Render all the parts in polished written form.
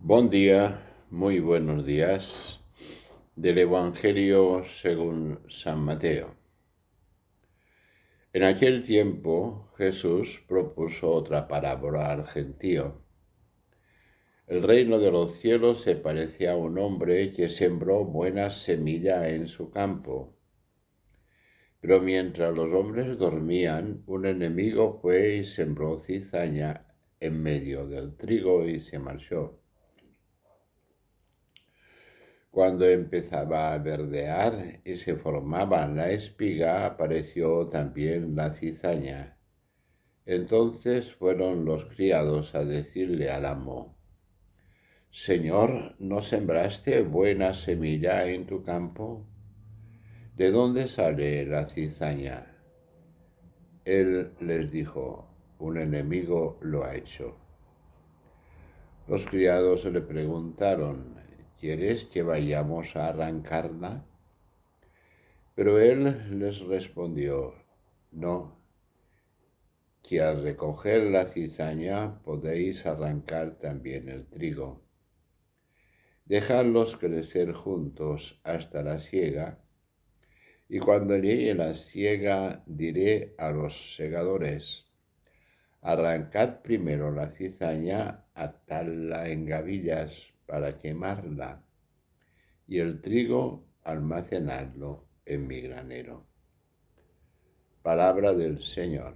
Buen día, muy buenos días, del Evangelio según San Mateo. En aquel tiempo Jesús propuso otra parábola al gentío. El reino de los cielos se parece a un hombre que sembró buena semilla en su campo. Pero mientras los hombres dormían, un enemigo fue y sembró cizaña en medio del trigo y se marchó. Cuando empezaba a verdear y se formaba la espiga, apareció también la cizaña. Entonces fueron los criados a decirle al amo: Señor, ¿no sembraste buena semilla en tu campo? ¿De dónde sale la cizaña? Él les dijo: un enemigo lo ha hecho. Los criados le preguntaron: ¿quieres que vayamos a arrancarla? Pero él les respondió: no, que al recoger la cizaña podéis arrancar también el trigo. Dejadlos crecer juntos hasta la siega, y cuando llegue la siega diré a los segadores: arrancad primero la cizaña, atadla en gavillas para quemarla, y el trigo almacenadlo en mi granero. Palabra del Señor.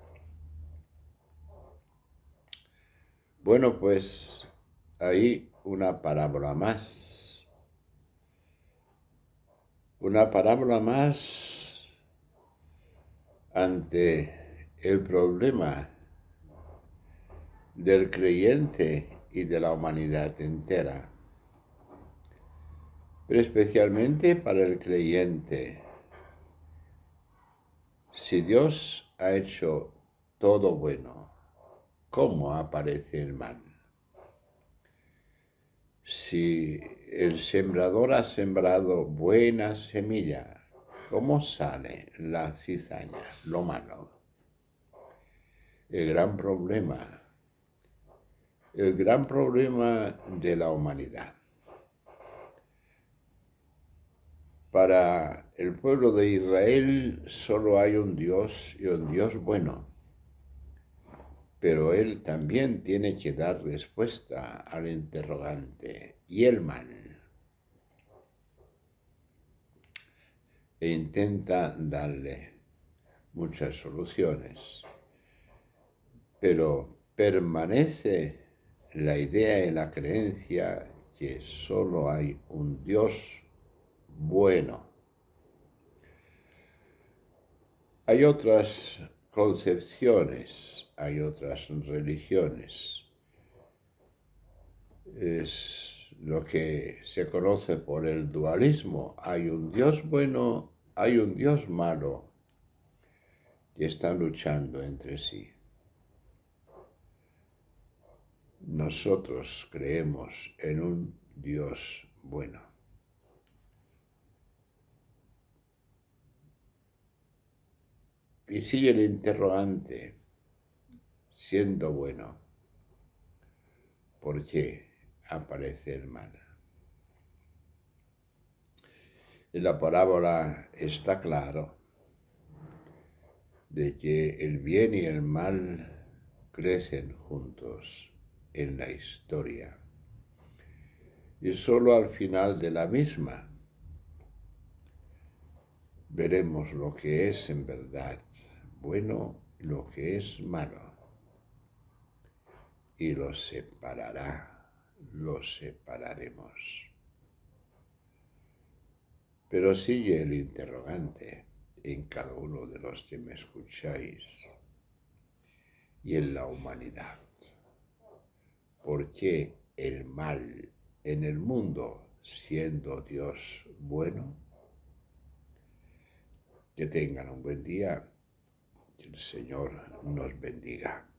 Bueno, pues hay una parábola más. Una parábola más ante el problema del creyente y de la humanidad entera. Pero especialmente para el creyente. Si Dios ha hecho todo bueno, ¿cómo aparece el mal? Si el sembrador ha sembrado buena semilla, ¿cómo sale la cizaña, lo malo? El gran problema de la humanidad. Para el pueblo de Israel solo hay un Dios y un Dios bueno. Pero él también tiene que dar respuesta al interrogante: ¿y el mal? E intenta darle muchas soluciones. Pero permanece la idea y la creencia que solo hay un Dios bueno. Hay otras concepciones, hay otras religiones. Es lo que se conoce por el dualismo. Hay un Dios bueno, hay un Dios malo, que están luchando entre sí. Nosotros creemos en un Dios bueno. Y sigue el interrogante: siendo bueno, ¿por qué aparece el mal? En la parábola está claro de que el bien y el mal crecen juntos en la historia. Y solo al final de la misma veremos lo que es en verdad bueno y lo que es malo. Y los separaremos. Pero sigue el interrogante en cada uno de los que me escucháis y en la humanidad. ¿Por qué el mal en el mundo siendo Dios bueno? Que tengan un buen día, que el Señor nos bendiga.